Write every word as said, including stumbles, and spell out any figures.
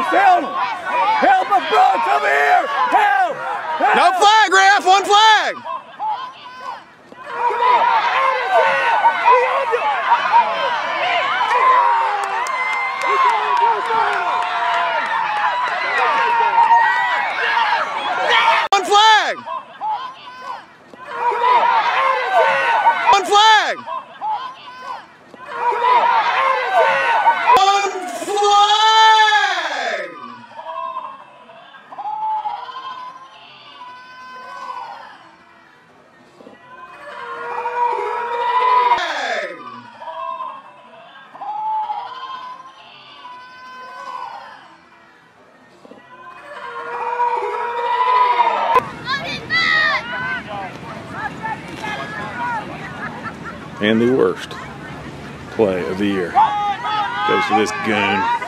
stay on him. Help us, bro, come here. Help. Help. No flag, ref, one flag. One flag. One flag. One flag. And the worst play of the year goes to this goon.